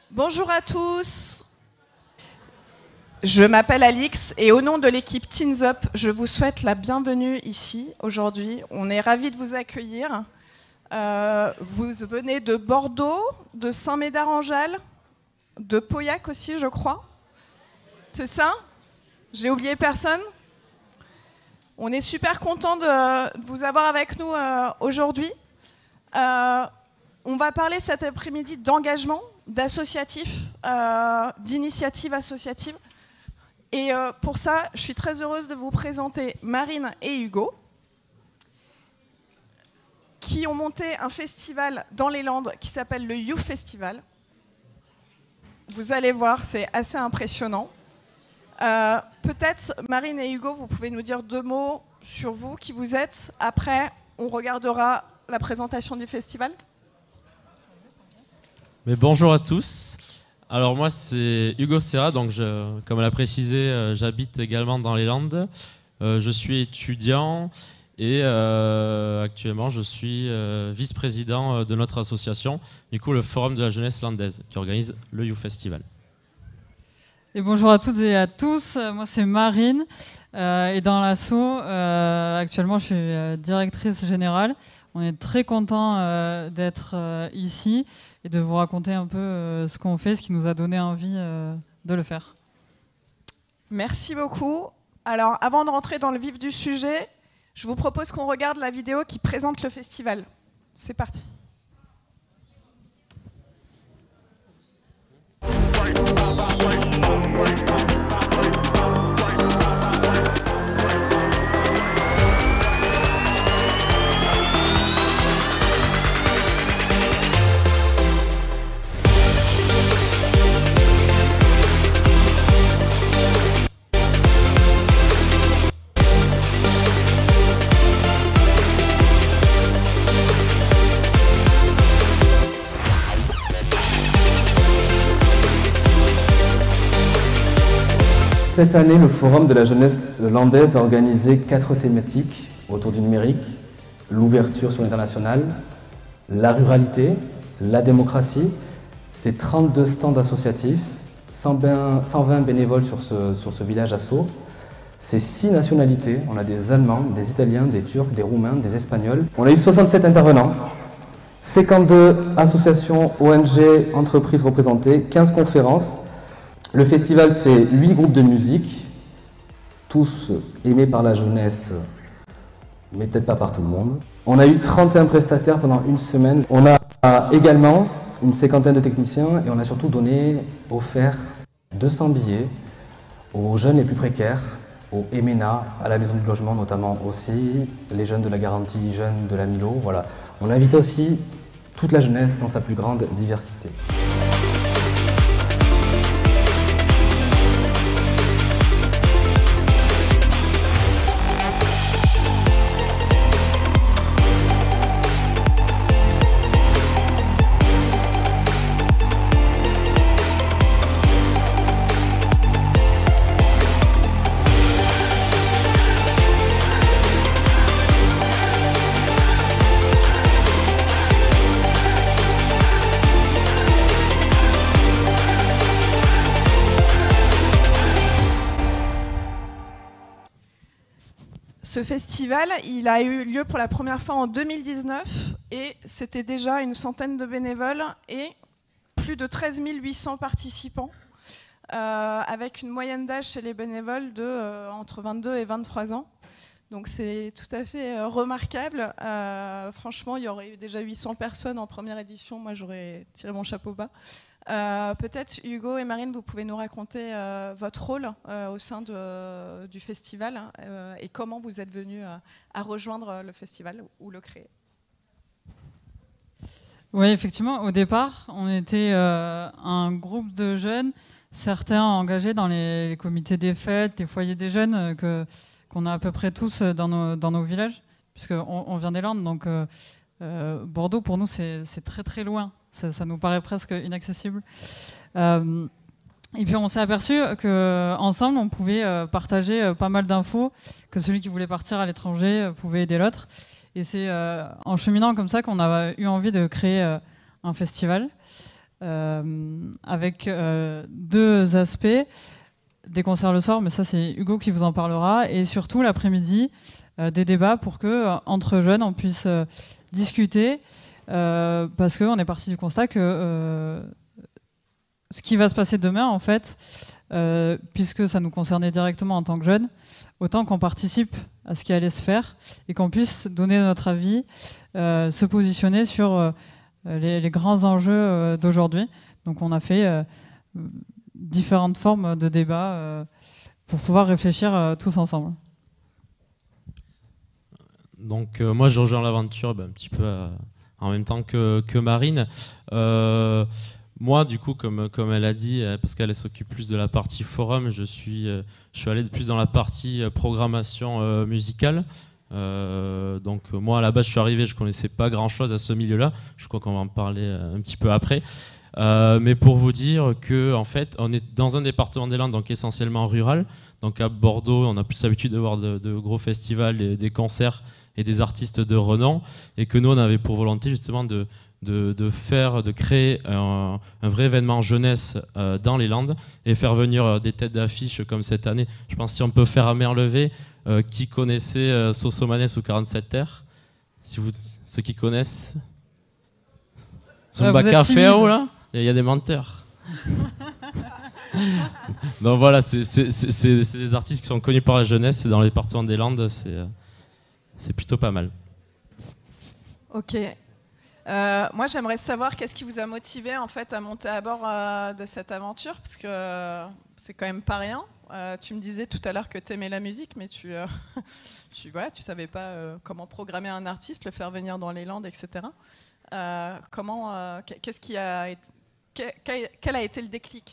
Bonjour à tous. Je m'appelle Alix et au nom de l'équipe Teens Up, je vous souhaite la bienvenue ici aujourd'hui. On est ravis de vous accueillir. Vous venez de Bordeaux, de Saint-Médard-en-Jalles, de Pauillac aussi, je crois. C'est ça? J'ai oublié personne? On est super content de vous avoir avec nous aujourd'hui. On va parler cet après-midi d'engagement, d'associatif, d'initiatives associatives. Et pour ça, je suis très heureuse de vous présenter Marine et Hugo, qui ont monté un festival dans les Landes qui s'appelle le Youth Festival. Vous allez voir, c'est assez impressionnant. Peut-être, Marine et Hugo, vous pouvez nous dire 2 mots sur vous, qui vous êtes. Après, on regardera la présentation du festival. Mais bonjour à tous. Alors moi c'est Hugo Serra, donc comme elle a précisé, j'habite également dans les Landes. Je suis étudiant et actuellement je suis vice-président de notre association, du coup le Forum de la jeunesse landaise, qui organise le Youth Festival. Et bonjour à toutes et à tous, moi c'est Marine et dans l'asso, actuellement je suis directrice générale. On est très content d'être ici et de vous raconter un peu ce qu'on fait, ce qui nous a donné envie de le faire. Merci beaucoup. Alors, avant de rentrer dans le vif du sujet, je vous propose qu'on regarde la vidéo qui présente le festival. C'est parti. Cette année, le Forum de la jeunesse landaise a organisé 4 thématiques autour du numérique: l'ouverture sur l'international, la ruralité, la démocratie. C'est 32 stands associatifs, 120 bénévoles sur ce village asso. C'est 6 nationalités. On a des Allemands, des Italiens, des Turcs, des Roumains, des Espagnols. On a eu 67 intervenants, 52 associations, ONG, entreprises représentées, 15 conférences. Le festival, c'est 8 groupes de musique, tous aimés par la jeunesse, mais peut-être pas par tout le monde. On a eu 31 prestataires pendant une semaine. On a également une 50aine de techniciens et on a surtout offert 200 billets aux jeunes les plus précaires, aux EMENA, à la Maison du Logement notamment aussi, les jeunes de la garantie jeunes de la Milo. Voilà. On a invité aussi toute la jeunesse dans sa plus grande diversité. Ce festival, il a eu lieu pour la première fois en 2019 et c'était déjà une centaine de bénévoles et plus de 13 800 participants, avec une moyenne d'âge chez les bénévoles de entre 22 et 23 ans. Donc c'est tout à fait remarquable. Franchement, il y aurait eu déjà 800 personnes en première édition. Moi, j'aurais tiré mon chapeau bas. Peut-être Hugo et Marine, vous pouvez nous raconter votre rôle au sein du festival et comment vous êtes venus à rejoindre le festival ou le créer. Oui, effectivement, au départ, on était un groupe de jeunes, certains engagés dans les comités des fêtes, les foyers des jeunes qu'on a à peu près tous dans nos villages, puisqu'on vient des Landes, donc Bordeaux, pour nous, c'est très très loin. Ça nous paraît presque inaccessible. Et puis on s'est aperçu qu'ensemble, on pouvait partager pas mal d'infos, que celui qui voulait partir à l'étranger pouvait aider l'autre. Et c'est en cheminant comme ça qu'on a eu envie de créer un festival. avec deux aspects. Des concerts le soir, mais ça c'est Hugo qui vous en parlera, et surtout l'après-midi, des débats pour que entre jeunes on puisse discuter, parce qu'on est parti du constat que ce qui va se passer demain, en fait, puisque ça nous concernait directement en tant que jeunes, autant qu'on participe à ce qui allait se faire et qu'on puisse donner notre avis, se positionner sur les grands enjeux d'aujourd'hui. Donc on a fait différentes formes de débat pour pouvoir réfléchir tous ensemble. Donc moi je rejoins l'aventure un petit peu en même temps que Marine. Moi du coup comme elle a dit, parce qu'elle s'occupe plus de la partie forum, je suis allé plus dans la partie programmation musicale. Donc moi à la base je suis arrivé, je connaissais pas grand chose à ce milieu-là, je crois qu'on va en parler un petit peu après. Mais pour vous dire que en fait, on est dans un département des Landes, donc essentiellement rural. Donc à Bordeaux, on a plus l'habitude de voir de gros festivals, des concerts et des artistes de renom. Et que nous, on avait pour volonté justement de créer un vrai événement jeunesse dans les Landes et faire venir des têtes d'affiche comme cette année. Je pense si on peut faire à main levée, qui connaissait Sosomanes ou 47 Terres, ceux qui connaissent. Zumba Café ou là. Il y a des menteurs. Donc voilà, c'est des artistes qui sont connus par la jeunesse et dans le département des Landes, c'est plutôt pas mal. Ok. Moi, j'aimerais savoir qu'est-ce qui vous a motivé en fait à monter à bord de cette aventure, parce que c'est quand même pas rien. Tu me disais tout à l'heure que tu aimais la musique, mais tu savais pas comment programmer un artiste, le faire venir dans les Landes, etc. Quel a été le déclic?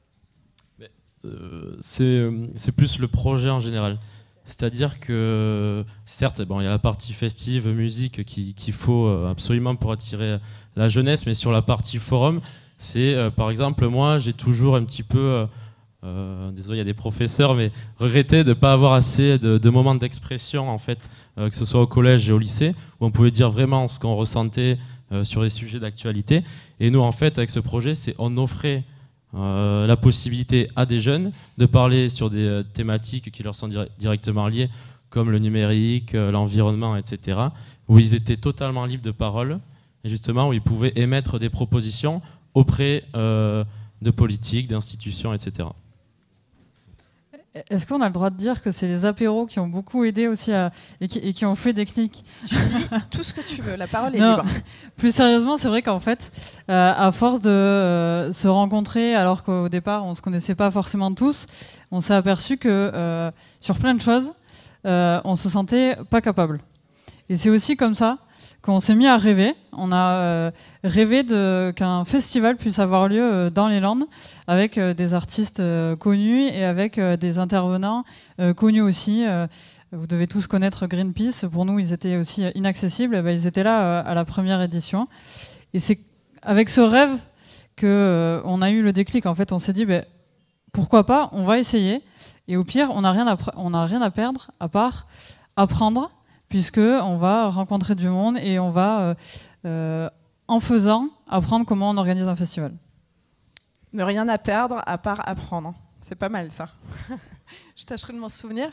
C'est plus le projet en général. C'est-à-dire que, certes, bon, il y a la partie festive, musique qu'il faut absolument pour attirer la jeunesse, mais sur la partie forum, c'est, par exemple, moi, j'ai toujours un petit peu, désolé, il y a des professeurs, mais regretté de ne pas avoir assez de moments d'expression, en fait, que ce soit au collège et au lycée, où on pouvait dire vraiment ce qu'on ressentait sur les sujets d'actualité. Et nous, en fait, avec ce projet, on offrait la possibilité à des jeunes de parler sur des thématiques qui leur sont directement liées, comme le numérique, l'environnement, etc., où ils étaient totalement libres de parole, et justement où ils pouvaient émettre des propositions auprès de politiques, d'institutions, etc. Est-ce qu'on a le droit de dire que c'est les apéros qui ont beaucoup aidé aussi et qui ont fait des clics? Tu dis tout ce que tu veux, la parole est libre. Plus sérieusement, c'est vrai qu'en fait, à force de se rencontrer, alors qu'au départ, on ne se connaissait pas forcément tous, on s'est aperçu que sur plein de choses, on se sentait pas capable. Et c'est aussi comme ça qu'on s'est mis à rêver. On a rêvé qu'un festival puisse avoir lieu dans les Landes avec des artistes connus et avec des intervenants connus aussi. Vous devez tous connaître Greenpeace. Pour nous, ils étaient aussi inaccessibles. Et ben, ils étaient là à la première édition. Et c'est avec ce rêve qu'on a eu le déclic. En fait, on s'est dit, pourquoi pas, on va essayer. Et au pire, on n'a rien à perdre à part apprendre, puisqu'on va rencontrer du monde et on va, en faisant, apprendre comment on organise un festival. Ne rien à perdre à part apprendre. C'est pas mal, ça. Je tâcherai de m'en souvenir.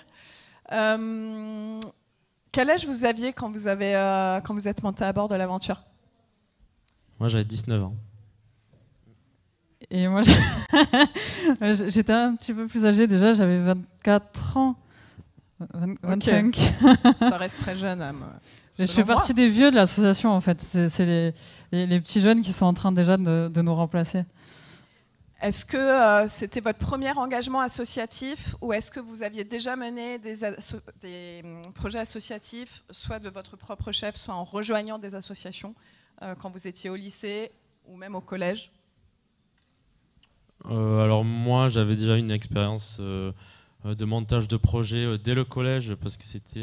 Quel âge vous aviez quand vous êtes monté à bord de l'aventure? Moi, j'avais 19 ans. Et moi, j'étais un petit peu plus âgée déjà, j'avais 24 ans. 25. Okay. Ça reste très jeune. Je fais partie des vieux de l'association, en fait. C'est les petits jeunes qui sont en train déjà de nous remplacer. Est-ce que c'était votre premier engagement associatif ou est-ce que vous aviez déjà mené des projets associatifs, soit de votre propre chef, soit en rejoignant des associations quand vous étiez au lycée ou même au collège? Alors moi, j'avais déjà une expérience de montage de projet dès le collège parce que c'était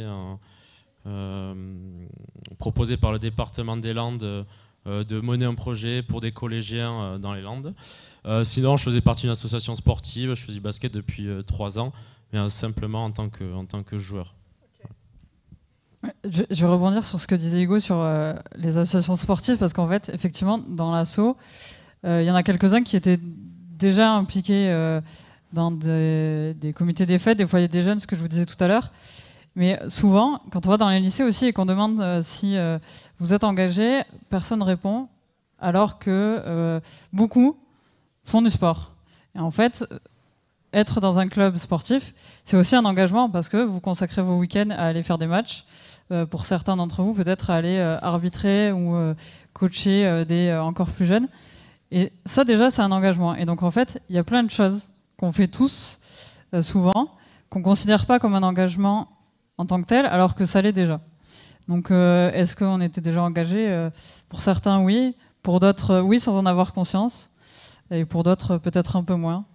proposé par le département des Landes de mener un projet pour des collégiens dans les Landes. Sinon, je faisais partie d'une association sportive, je faisais du basket depuis 3 ans, mais simplement en tant que joueur. Okay. Je vais rebondir sur ce que disait Hugo sur les associations sportives, parce qu'en fait, effectivement, dans l'asso, Il y en a quelques-uns qui étaient déjà impliqués dans des comités des fêtes, des foyers des jeunes, ce que je vous disais tout à l'heure. Mais souvent, quand on va dans les lycées aussi et qu'on demande si vous êtes engagé, personne ne répond, alors que beaucoup font du sport. Et en fait, être dans un club sportif, c'est aussi un engagement parce que vous consacrez vos week-ends à aller faire des matchs. Pour certains d'entre vous, peut-être à aller arbitrer ou coacher des encore plus jeunes. Et ça, déjà, c'est un engagement. Et donc, en fait, il y a plein de choses qu'on fait tous, souvent, qu'on ne considère pas comme un engagement en tant que tel, alors que ça l'est déjà. Donc, est-ce qu'on était déjà engagé? Pour certains, oui. Pour d'autres, oui, sans en avoir conscience. Et pour d'autres, peut-être un peu moins.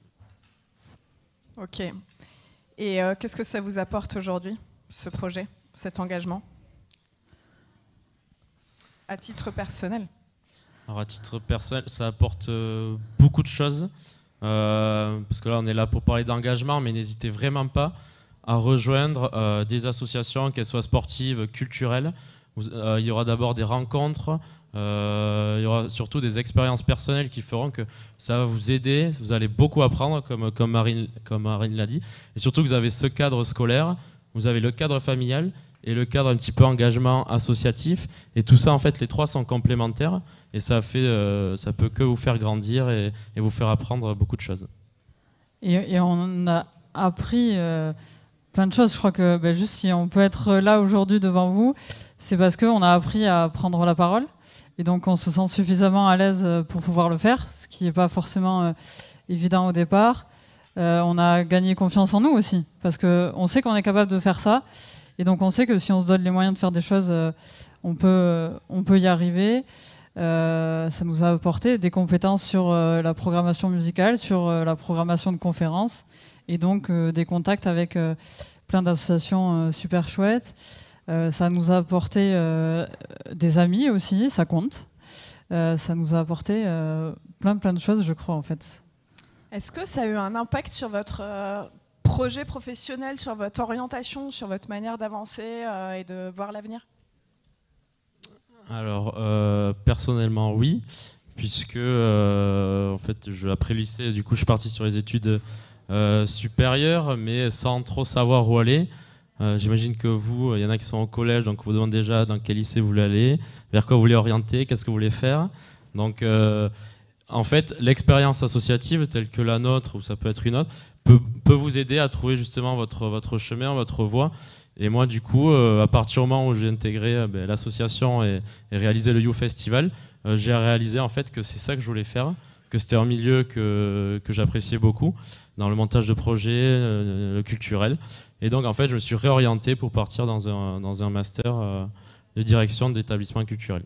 Ok. Et qu'est-ce que ça vous apporte aujourd'hui, ce projet, cet engagement, à titre personnel? Alors à titre personnel, ça apporte beaucoup de choses. Parce que là, on est là pour parler d'engagement, mais n'hésitez vraiment pas à rejoindre des associations, qu'elles soient sportives, culturelles. Il y aura d'abord des rencontres, il y aura surtout des expériences personnelles qui feront que ça va vous aider, vous allez beaucoup apprendre, comme Marine l'a dit, et surtout que vous avez ce cadre scolaire, vous avez le cadre familial et le cadre un petit peu engagement associatif, et tout ça, en fait, les trois sont complémentaires, et ça peut que vous faire grandir et vous faire apprendre beaucoup de choses. Et on a appris plein de choses. Je crois que juste si on peut être là aujourd'hui devant vous, c'est parce qu'on a appris à prendre la parole. Et donc on se sent suffisamment à l'aise pour pouvoir le faire, ce qui n'est pas forcément évident au départ. On a gagné confiance en nous aussi, parce qu'on sait qu'on est capable de faire ça. Et donc on sait que si on se donne les moyens de faire des choses, on peut y arriver. Ça nous a apporté des compétences sur la programmation musicale, sur la programmation de conférences, et donc des contacts avec plein d'associations super chouettes. Ça nous a apporté des amis aussi, ça compte. Ça nous a apporté plein de choses, je crois, en fait. Est-ce que ça a eu un impact sur votre projet professionnel, sur votre orientation, sur votre manière d'avancer et de voir l'avenir? Alors, personnellement, oui, puisque en fait, après le lycée, du coup, je suis parti sur les études supérieures, mais sans trop savoir où aller. J'imagine que vous, il y en a qui sont au collège, donc vous demandez déjà dans quel lycée vous voulez aller, vers quoi vous voulez orienter, qu'est-ce que vous voulez faire. Donc, en fait, l'expérience associative, telle que la nôtre, ou ça peut être une autre, peut vous aider à trouver justement votre chemin, votre voie. Et moi, du coup, à partir du moment où j'ai intégré l'association et réalisé le You Festival, j'ai réalisé en fait que c'est ça que je voulais faire, que c'était un milieu que j'appréciais beaucoup, dans le montage de projets, le culturel. Et donc, en fait, je me suis réorienté pour partir dans un master de direction d'établissement culturel.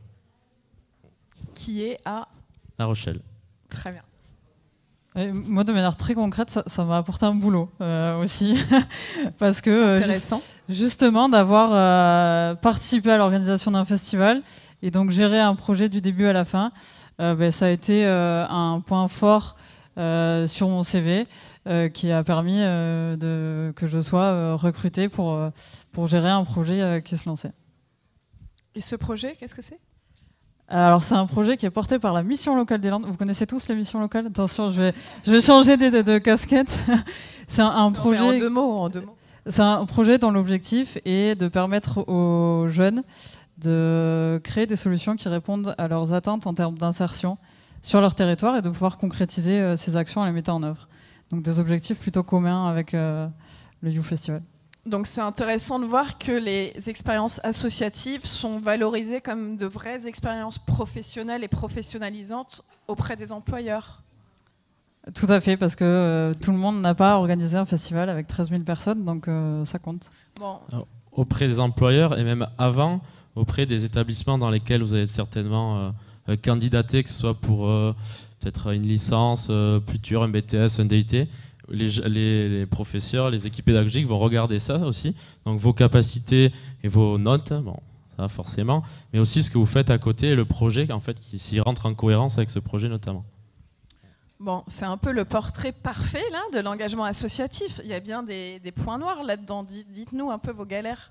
Qui est à La Rochelle. Très bien. Et moi, de manière très concrète, ça m'a apporté un boulot aussi. Parce que, Intéressant. justement, d'avoir participé à l'organisation d'un festival et donc gérer un projet du début à la fin, ça a été un point fort sur mon CV qui a permis que je sois recruté pour gérer un projet qui se lançait. Et ce projet, qu'est-ce que c'est ? Alors c'est un projet qui est porté par la mission locale des Landes. Vous connaissez tous les missions locales ? Attention, je vais changer de casquette. C'est un projet. En deux mots. C'est un projet dont l'objectif est de permettre aux jeunes de créer des solutions qui répondent à leurs attentes en termes d'insertion sur leur territoire et de pouvoir concrétiser ces actions en les mettant en œuvre. Donc des objectifs plutôt communs avec le You Festival. Donc c'est intéressant de voir que les expériences associatives sont valorisées comme de vraies expériences professionnelles et professionnalisantes auprès des employeurs. Tout à fait, parce que tout le monde n'a pas organisé un festival avec 13 000 personnes, donc ça compte. Bon. Alors, auprès des employeurs et même avant, auprès des établissements dans lesquels vous avez certainement candidaté, que ce soit pour peut-être une licence, plus un BTS, un DUT. Les professeurs, les équipes pédagogiques vont regarder ça aussi, donc vos capacités et vos notes, bon, ça forcément, mais aussi ce que vous faites à côté et le projet en fait, qui s'y rentre en cohérence avec ce projet notamment. Bon, c'est un peu le portrait parfait là, de l'engagement associatif. Il y a bien des points noirs là-dedans. Dites-nous un peu vos galères.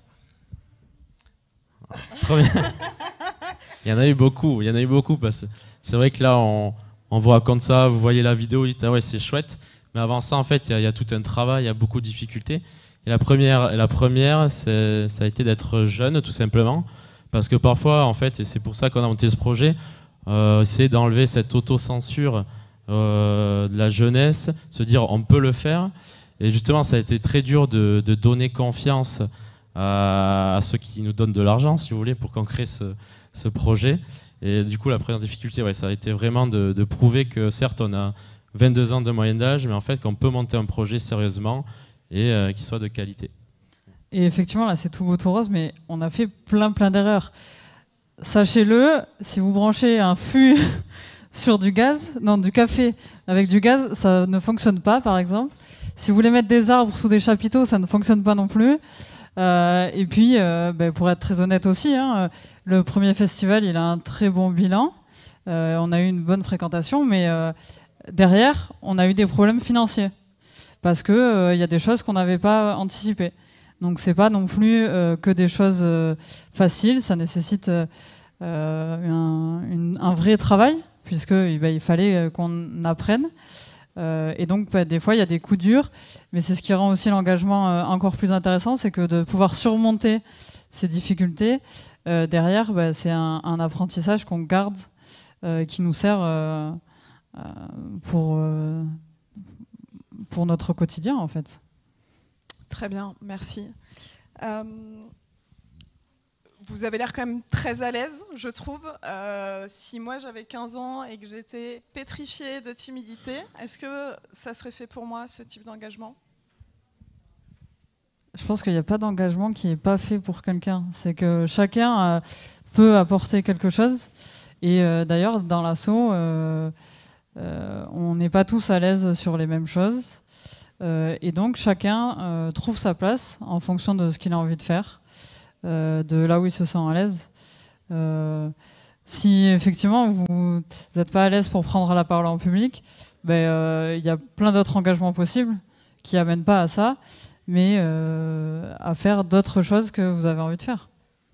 Il y en a eu beaucoup parce que c'est vrai que là, on vous raconte ça, vous voyez la vidéo, vous dites ah ouais c'est chouette, mais avant ça en fait il y a tout un travail, il y a beaucoup de difficultés. Et la première ça a été d'être jeune tout simplement, parce que parfois en fait, et c'est pour ça qu'on a monté ce projet, c'est d'enlever cette autocensure de la jeunesse, se dire on peut le faire. Et justement ça a été très dur de donner confiance à ceux qui nous donnent de l'argent, si vous voulez, pour qu'on crée ce projet. Et du coup, la première difficulté, ouais, ça a été vraiment de prouver que certes, on a 22 ans de moyenne d'âge, mais en fait, qu'on peut monter un projet sérieusement et qu'il soit de qualité. Et effectivement, là, c'est tout beau, tout rose, mais on a fait plein d'erreurs. Sachez-le, si vous branchez un fût sur du café avec du gaz, ça ne fonctionne pas, par exemple. Si vous voulez mettre des arbres sous des chapiteaux, ça ne fonctionne pas non plus. Et puis, pour être très honnête aussi, hein, le premier festival, il a un très bon bilan. On a eu une bonne fréquentation, mais derrière, on a eu des problèmes financiers parce que y a des choses qu'on n'avait pas anticipées. Donc, c'est pas non plus que des choses faciles. Ça nécessite un vrai travail, puisque il fallait qu'on apprenne. Et donc, des fois, il y a des coups durs, mais c'est ce qui rend aussi l'engagement encore plus intéressant, c'est que de pouvoir surmonter ces difficultés, derrière, c'est un apprentissage qu'on garde, qui nous sert pour notre quotidien, en fait. Très bien, merci. Vous avez l'air quand même très à l'aise, je trouve. Si moi j'avais 15 ans et que j'étais pétrifiée de timidité, est-ce que ça serait fait pour moi, ce type d'engagement ? Je pense qu'il n'y a pas d'engagement qui n'est pas fait pour quelqu'un. C'est que chacun peut apporter quelque chose. Et d'ailleurs, dans l'asso, on n'est pas tous à l'aise sur les mêmes choses. Et donc, chacun trouve sa place en fonction de ce qu'il a envie de faire. De là où il se sent à l'aise. Si effectivement vous n'êtes pas à l'aise pour prendre la parole en public, y a plein d'autres engagements possibles qui n'amènent pas à ça, mais à faire d'autres choses que vous avez envie de faire.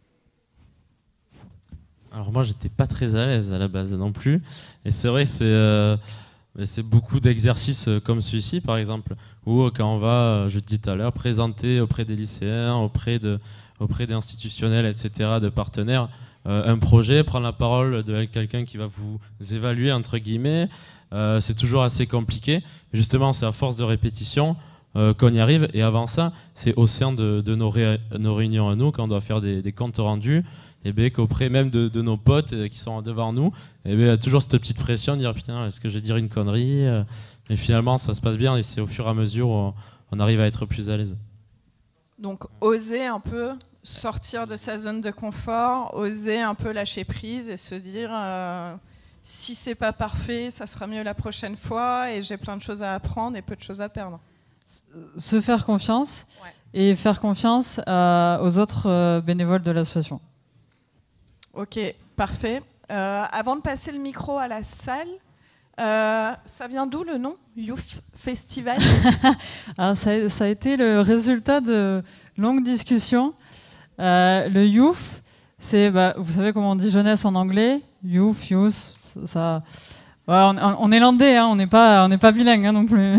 Alors moi, j'étais pas très à l'aise à la base non plus. Et c'est vrai, c'est beaucoup d'exercices comme celui-ci, par exemple, où quand on va, je te dis tout à l'heure, présenter auprès des lycéens, auprès d'institutionnels, etc., de partenaires, un projet, prendre la parole de quelqu'un qui va vous évaluer, entre guillemets, c'est toujours assez compliqué. Justement, c'est à force de répétition qu'on y arrive. Et avant ça, c'est au sein de nos réunions à nous, quand on doit faire des comptes rendus, et bien qu'auprès même de nos potes qui sont devant nous, et bien, il y a toujours cette petite pression de dire putain, est-ce que je vais dire une connerie, mais finalement, ça se passe bien et c'est au fur et à mesure où on arrive à être plus à l'aise. Donc, oser un peu sortir de sa zone de confort, oser un peu lâcher prise et se dire si c'est pas parfait, ça sera mieux la prochaine fois et j'ai plein de choses à apprendre et peu de choses à perdre. Se faire confiance, ouais. Et faire confiance aux autres bénévoles de l'association. Ok, parfait. Avant de passer le micro à la salle, ça vient d'où le nom Youth Festival? Alors, ça a été le résultat de longues discussions. Le youth, c'est, vous savez comment on dit jeunesse en anglais? Youth, ça. Ouais, on est landais, hein, on n'est pas bilingue hein, non plus.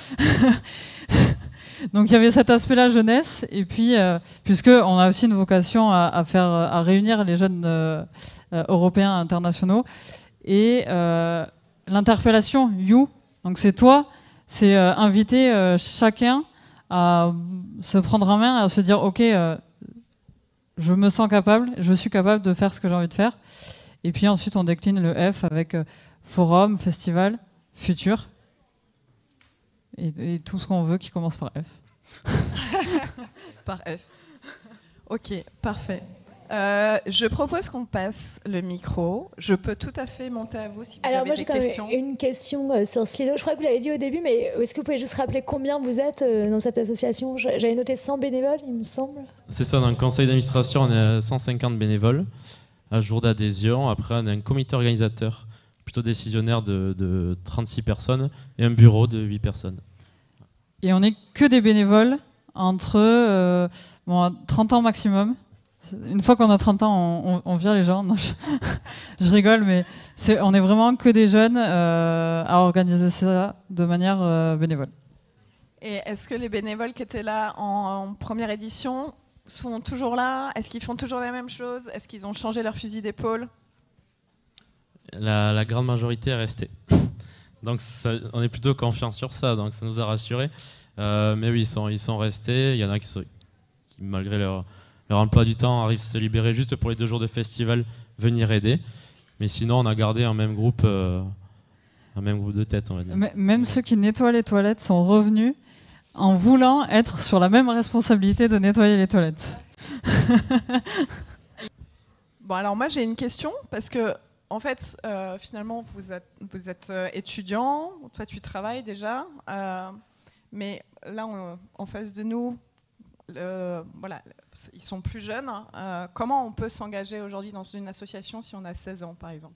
Donc il y avait cet aspect-là jeunesse, et puis puisque on a aussi une vocation à réunir les jeunes européens internationaux, et l'interpellation you, donc c'est toi, c'est inviter chacun à se prendre en main, à se dire ok, je me sens capable, je suis capable de faire ce que j'ai envie de faire, et puis ensuite on décline le F avec forum, festival, futur. Et tout ce qu'on veut qui commence par F. Par F. Ok, parfait. Je propose qu'on passe le micro. Je peux tout à fait monter à vous si vous avez des questions. Alors moi j'ai quand même une question sur Slido. Je crois que vous l'avez dit au début, mais est-ce que vous pouvez juste rappeler combien vous êtes dans cette association? J'avais noté 100 bénévoles, il me semble. C'est ça, dans le conseil d'administration, on est à 150 bénévoles à jour d'adhésion. Après, on a un comité organisateur plutôt décisionnaire de 36 personnes et un bureau de 8 personnes. Et on n'est que des bénévoles entre 30 ans maximum. Une fois qu'on a 30 ans, on vire les gens. Non, je rigole, mais on est vraiment que des jeunes à organiser ça de manière bénévole. Et est-ce que les bénévoles qui étaient là en première édition sont toujours là? Est-ce qu'ils font toujours la même chose? Est-ce qu'ils ont changé leur fusil d'épaule? La grande majorité est restée. Donc on est plutôt confiant sur ça, donc ça nous a rassurés. Mais oui, ils sont restés. Il y en a qui malgré leur emploi du temps, arrivent à se libérer juste pour les 2 jours de festival, venir aider. Mais sinon, on a gardé un même groupe de tête, on va dire. Même ceux qui nettoient les toilettes sont revenus en voulant être sur la même responsabilité de nettoyer les toilettes. Bon, alors moi j'ai une question, parce que en fait, finalement, vous êtes étudiant, toi tu travailles déjà, mais là, en face de nous, voilà, ils sont plus jeunes. Comment on peut s'engager aujourd'hui dans une association si on a 16 ans, par exemple?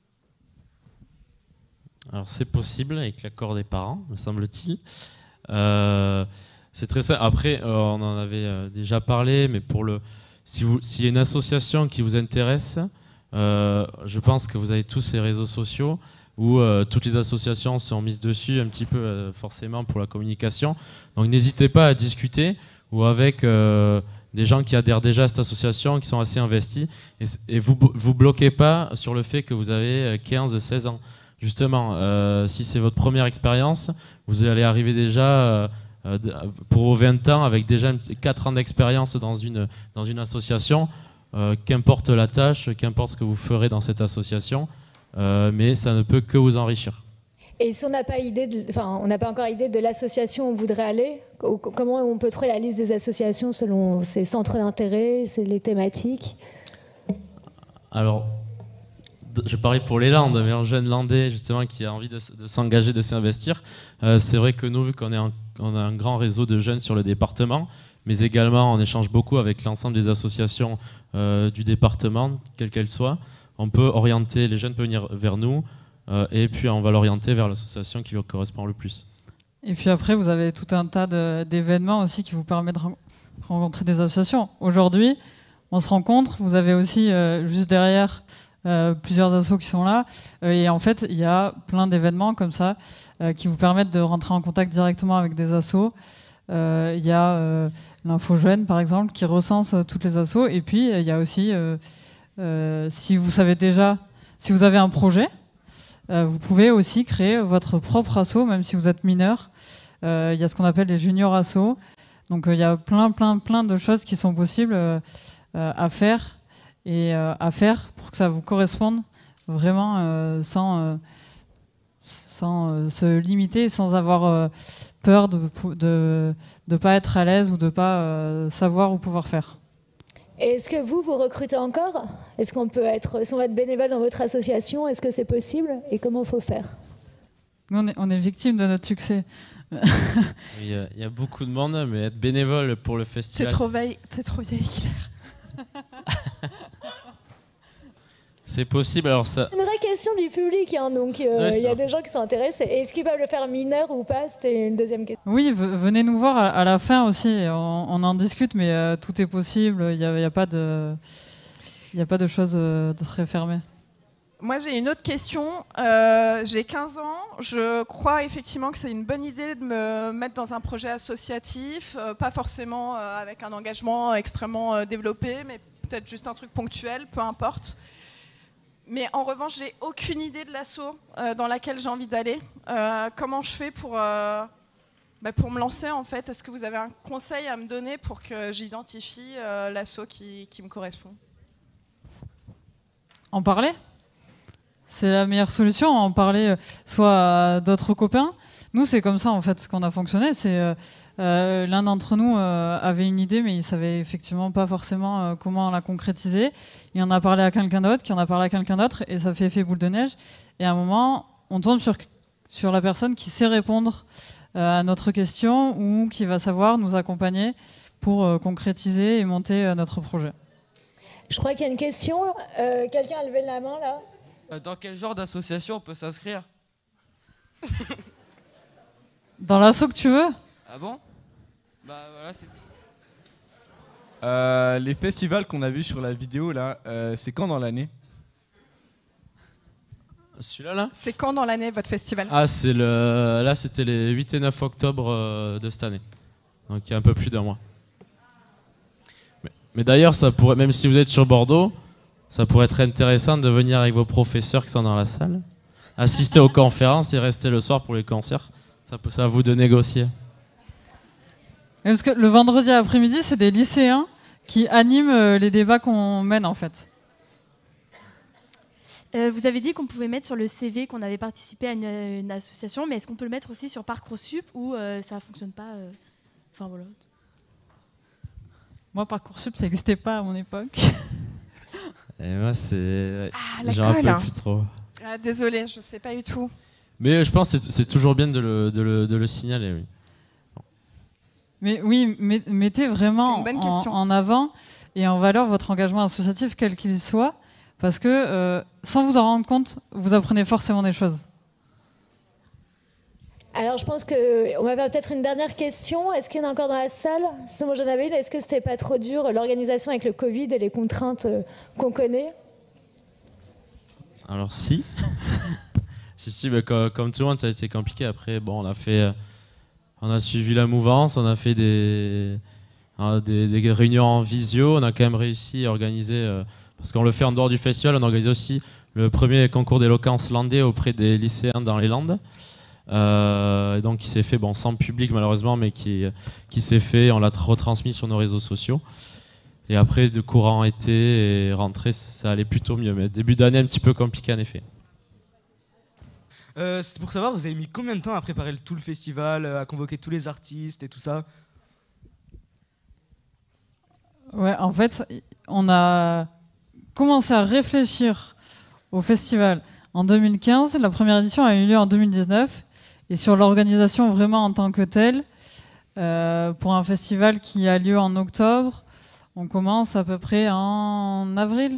Alors c'est possible avec l'accord des parents, me semble-t-il. C'est très simple. Après, on en avait déjà parlé, mais s'il y a une association qui vous intéresse, je pense que vous avez tous les réseaux sociaux où toutes les associations sont mises dessus un petit peu forcément pour la communication. Donc n'hésitez pas à discuter ou avec des gens qui adhèrent déjà à cette association, qui sont assez investis, et vous bloquez pas sur le fait que vous avez 15-16 ans. Justement, si c'est votre première expérience, vous allez arriver déjà pour 20 ans avec déjà 4 ans d'expérience dans une association. Qu'importe la tâche, qu'importe ce que vous ferez dans cette association, mais ça ne peut que vous enrichir. Et si on n'a pas encore idée de l'association où on voudrait aller, comment on peut trouver la liste des associations selon ses centres d'intérêt, les thématiques? Alors, je parlais pour les Landes, mais un jeune Landais justement qui a envie de s'engager, de s'investir, c'est vrai que nous, vu qu'on a un grand réseau de jeunes sur le département, mais également on échange beaucoup avec l'ensemble des associations du département, quelles qu'elles soient, on peut orienter, les jeunes peuvent venir vers nous, et puis on va l'orienter vers l'association qui lui correspond le plus. Et puis après, vous avez tout un tas d'événements aussi qui vous permettent de rencontrer des associations. Aujourd'hui, on se rencontre, vous avez aussi juste derrière plusieurs assos qui sont là, et en fait, il y a plein d'événements comme ça qui vous permettent de rentrer en contact directement avec des assos. Il y a l'Info Jeune, par exemple, qui recense toutes les assos, et puis il y a aussi, si vous avez un projet, vous pouvez aussi créer votre propre asso, même si vous êtes mineur. Il y a ce qu'on appelle les juniors assos. Donc il y a plein de choses qui sont possibles à faire pour que ça vous corresponde vraiment sans se limiter, sans avoir peur de pas être à l'aise ou de pas savoir ou pouvoir faire. Est-ce que vous recrutez encore? Est-ce qu'on peut si on va être bénévole dans votre association, est-ce que c'est possible? Et comment il faut faire? Nous, on est victime de notre succès. Il y a beaucoup de monde, mais être bénévole pour le festival... T'es trop vieille, Claire. C'est possible, alors ça... Une vraie question du public, hein, donc il y a des gens qui sont intéressés. Est-ce qu'ils peuvent le faire mineur ou pas? C'était une deuxième question. Oui, venez nous voir à la fin aussi, on en discute, mais tout est possible, il n'y a pas de choses très fermées. Moi, j'ai une autre question. J'ai 15 ans. Je crois effectivement que c'est une bonne idée de me mettre dans un projet associatif, pas forcément avec un engagement extrêmement développé, mais peut-être juste un truc ponctuel, peu importe. Mais en revanche, j'ai aucune idée de l'asso dans laquelle j'ai envie d'aller. Comment je fais pour me lancer, en fait? Est-ce que vous avez un conseil à me donner pour que j'identifie l'asso qui me correspond? En parler? C'est la meilleure solution, en parler soit à d'autres copains. Nous, c'est comme ça, en fait, ce qu'on a fonctionné. C'est l'un d'entre nous avait une idée, mais il savait effectivement pas forcément comment la concrétiser. Il en a parlé à quelqu'un d'autre, qui en a parlé à quelqu'un d'autre, et ça fait effet boule de neige. Et à un moment, on tombe sur la personne qui sait répondre à notre question ou qui va savoir nous accompagner pour concrétiser et monter notre projet. Je crois qu'il y a une question. Quelqu'un a levé la main, là? Dans quel genre d'association on peut s'inscrire? Dans l'asso que tu veux. Ah bon? Bah voilà, c'est tout. Les festivals qu'on a vus sur la vidéo, là, c'est quand dans l'année? Celui-là, là? C'est quand dans l'année, votre festival? Ah, là, c'était les 8 et 9 octobre de cette année. Donc, il y a un peu plus d'un mois. Mais d'ailleurs, ça pourrait, même si vous êtes sur Bordeaux, ça pourrait être intéressant de venir avec vos professeurs qui sont dans la salle, assister aux conférences et rester le soir pour les concerts. Ça à vous de négocier. Parce que le vendredi après-midi, c'est des lycéens qui animent les débats qu'on mène, en fait. Vous avez dit qu'on pouvait mettre sur le CV qu'on avait participé à une association, mais est-ce qu'on peut le mettre aussi sur Parcoursup ou ça ne fonctionne pas Enfin voilà. Moi, Parcoursup, ça n'existait pas à mon époque. Et moi, c'est... Ah, je me rappelle l'école. plus trop. Ah, désolée, je ne sais pas du tout. Mais je pense que c'est toujours bien de le signaler, oui. Mais oui, mettez vraiment C'est une bonne question. en avant et en valeur votre engagement associatif, quel qu'il soit, parce que sans vous en rendre compte, vous apprenez forcément des choses. Alors, je pense qu'on va faire peut-être une dernière question. Est-ce qu'il y en a encore dans la salle? Sinon, moi, j'en avais une. Est-ce que c'était pas trop dur, l'organisation avec le Covid et les contraintes qu'on connaît? Alors si. si, mais comme tout le monde, ça a été compliqué. Après, bon, on a suivi la mouvance, on a fait des réunions en visio. On a quand même réussi à organiser, parce qu'on le fait en dehors du festival, on organise aussi le premier concours d'éloquence landais auprès des lycéens dans les Landes. Donc qui s'est fait sans public malheureusement, mais qui s'est fait, on l'a retransmis sur nos réseaux sociaux. Et après, de courant été et rentrée, ça allait plutôt mieux. Mais début d'année, un petit peu compliqué en effet. C'est pour savoir, vous avez mis combien de temps à préparer tout le festival, à convoquer tous les artistes et tout ça? Ouais, en fait, on a commencé à réfléchir au festival en 2015. La première édition a eu lieu en 2019. Et sur l'organisation vraiment en tant que telle, pour un festival qui a lieu en octobre, on commence à peu près en avril.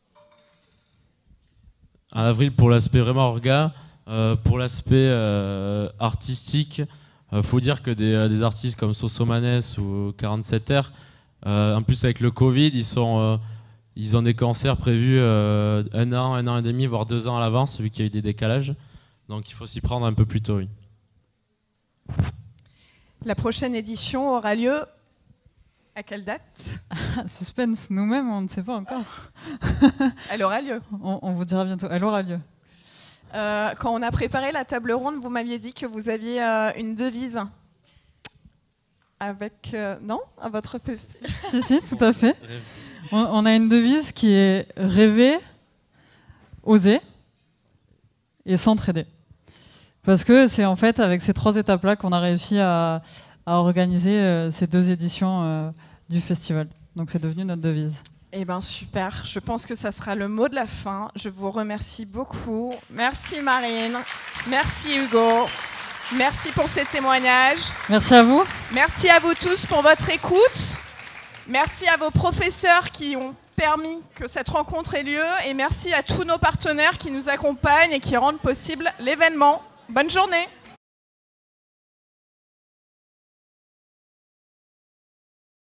En avril pour l'aspect vraiment orga. Pour l'aspect artistique, faut dire que des artistes comme Sosomanes ou 47R, en plus avec le Covid, ils ont des concerts prévus un an et demi, voire 2 ans à l'avance, vu qu'il y a eu des décalages. Donc il faut s'y prendre un peu plus tôt, oui. La prochaine édition aura lieu à quelle date? Suspense, nous-mêmes, on ne sait pas encore. Elle aura lieu. On vous dira bientôt, elle aura lieu. Quand on a préparé la table ronde, vous m'aviez dit que vous aviez une devise. Avec... non? À votre festival? Si, tout à fait. On a une devise qui est rêver, oser et s'entraider. Parce que c'est en fait avec ces 3 étapes-là qu'on a réussi à organiser ces 2 éditions du festival. Donc c'est devenu notre devise. Eh bien super, je pense que ça sera le mot de la fin. Je vous remercie beaucoup. Merci Marine, merci Hugo, merci pour ces témoignages. Merci à vous. Merci à vous tous pour votre écoute. Merci à vos professeurs qui ont permis que cette rencontre ait lieu et merci à tous nos partenaires qui nous accompagnent et qui rendent possible l'événement. Bonne journée.